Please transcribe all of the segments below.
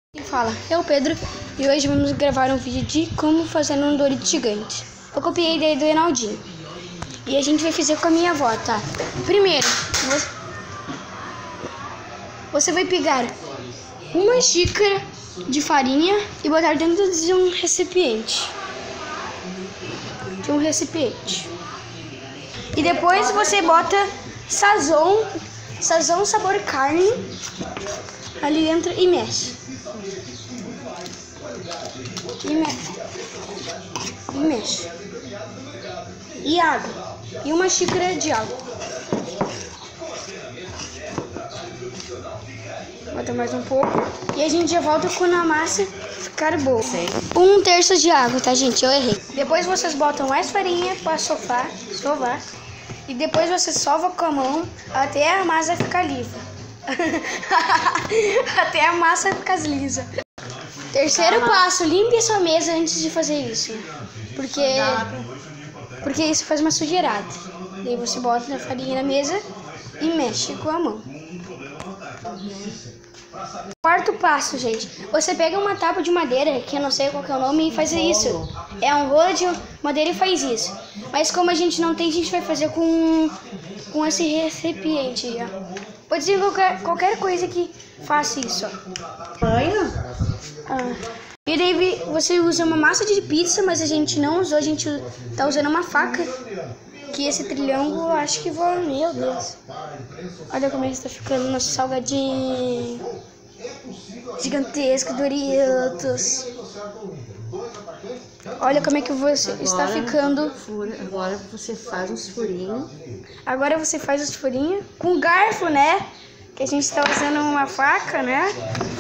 Fala, eu, Pedro, e hoje vamos gravar um vídeo de como fazer um Dorito gigante. Eu copiei a ideia do Reinaldinho e a gente vai fazer com a minha avó, tá? Primeiro, você vai pegar uma xícara de farinha e botar dentro de um recipiente. E depois você bota sazon sabor carne ali dentro e mexe. E mexe. E água. E uma xícara de água. Bota mais um pouco. E a gente já volta quando a massa ficar boa. 1/3 de água, tá, gente? Eu errei. Depois vocês botam mais farinha para sovar. E depois você sova com a mão até a massa ficar lisa. Até a massa ficar lisa. Terceiro passo, limpe sua mesa antes de fazer isso. Porque isso faz uma sujeirada. Daí você bota a farinha na mesa e mexe com a mão. Quarto passo, gente. Você pega uma tábua de madeira, que eu não sei qual que é o nome, e faz isso. É um rolo de madeira e faz isso. Mas como a gente não tem, a gente vai fazer com esse recipiente. Ó. Pode ser qualquer coisa que faça isso. E daí você usa uma massa de pizza, mas a gente não usou, a gente tá usando uma faca. Que esse triângulo, acho que vai... Meu Deus. Olha como é que está ficando nosso salgadinho. Gigantesco, Doritos. Olha como é que você está ficando. Agora você faz uns furinhos. Agora você faz os furinhos com garfo, né? Que a gente está usando uma faca, né?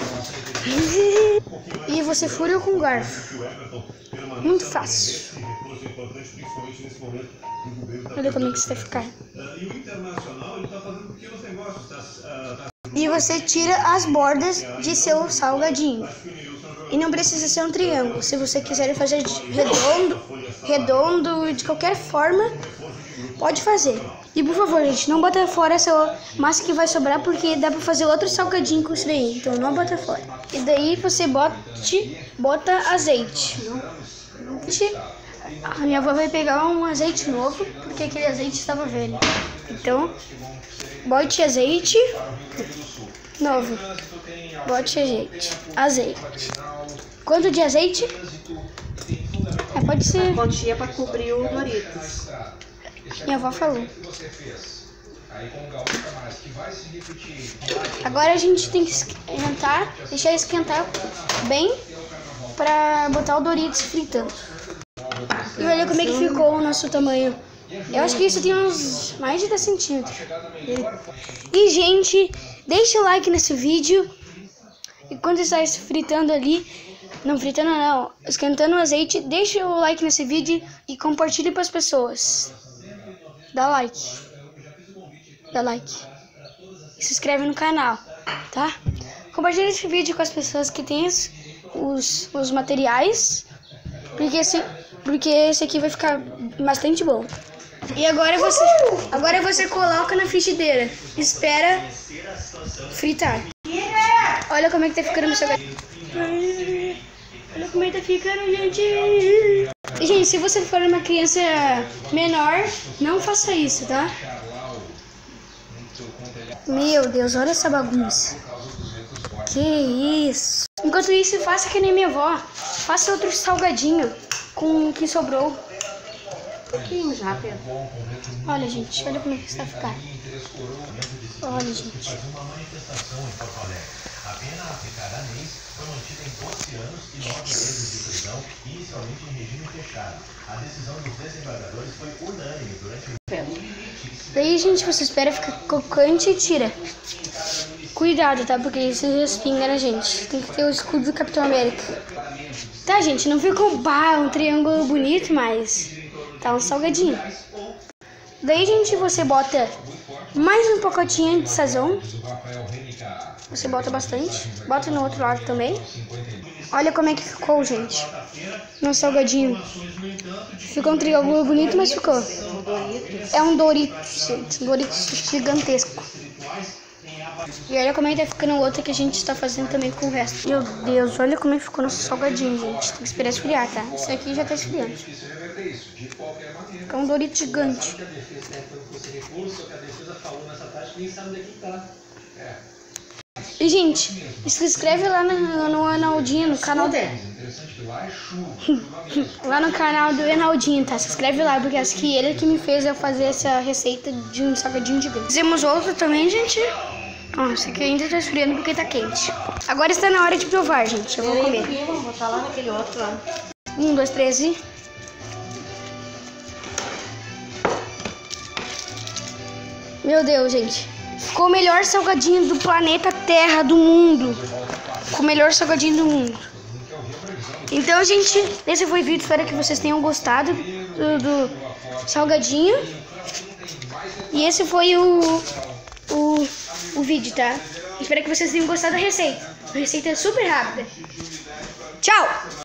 E você fura com garfo. Muito fácil. Olha como é que isso vai ficar. E você tira as bordas de seu salgadinho. E não precisa ser um triângulo. Se você quiser fazer redondo, de qualquer forma, pode fazer. E por favor, gente, não bota fora essa massa que vai sobrar, porque dá pra fazer outro salgadinho com isso daí. Então não bota fora. E daí você bota azeite. A minha avó vai pegar um azeite novo, porque aquele azeite estava velho. Então, bote azeite novo. Bote azeite. Quanto de azeite? Pode ser... Uma quantia para cobrir o Doritos. Minha avó falou. Agora a gente tem que deixar esquentar bem para botar o Doritos fritando. E olha como é que ficou o nosso tamanho. Eu acho que isso tem uns mais de 10 centímetros. E, gente, deixa o like nesse vídeo. E quando está fritando ali, esquentando o azeite, deixa o like nesse vídeo e compartilhe para as pessoas. Dá like. E se inscreve no canal, tá? Compartilhe esse vídeo com as pessoas que têm os materiais. Porque esse aqui vai ficar bastante bom. E agora você coloca na frigideira. Espera fritar. Olha como é que tá ficando meu salgadinho. Olha como é que tá ficando, gente. E, gente, se você for uma criança menor, não faça isso, tá? Meu Deus, olha essa bagunça. Que isso. Enquanto isso, faça que nem minha avó. Faça outro salgadinho com o que sobrou. Um pouquinho já, Pedro. Olha, gente, olha como é que está ficando. Olha, gente. Uma manifestação em Porto Alegre. A pena aplicada a Neis foi mantida em 12 anos e 9 meses de prisão, inicialmente em regime fechado. A decisão dos desembargadores foi unânime durante o... Daí, gente, você espera ficar crocante e tira. Cuidado, tá? Porque isso respinga na gente. Tem que ter o escudo do Capitão América. Tá, gente, não ficou um triângulo bonito, mas tá um salgadinho. Daí, gente, você bota mais um pacotinho de sazon. Você bota bastante. Bota no outro lado também. Olha como é que ficou, gente. No salgadinho. Ficou um triângulo bonito, mas ficou. É um Doritos, gente. Um Doritos gigantesco. E olha como é que tá ficando o outro que a gente tá fazendo também com o resto. Meu Deus, olha como é que ficou nosso salgadinho, gente. Tem que esperar esfriar, tá? Esse aqui já tá esfriando. Fica um Dorito gigante. E, gente, se inscreve lá no Enaldinho, no canal dele. Lá no canal do Enaldinho, tá? Se inscreve lá, porque acho que ele que me fez eu fazer essa receita de um salgadinho gigante. Fizemos outro também, gente. Ó, esse aqui ainda tá esfriando porque tá quente. Agora está na hora de provar, gente. Eu vou comer. Vou botar lá naquele outro lá. 1, 2, 3 e... Meu Deus, gente. Ficou o melhor salgadinho do planeta Terra, do mundo. Ficou o melhor salgadinho do mundo. Então, gente, esse foi o vídeo. Espero que vocês tenham gostado do salgadinho. E esse foi o vídeo, tá? Espero que vocês tenham gostado da receita. A receita é super rápida. Tchau!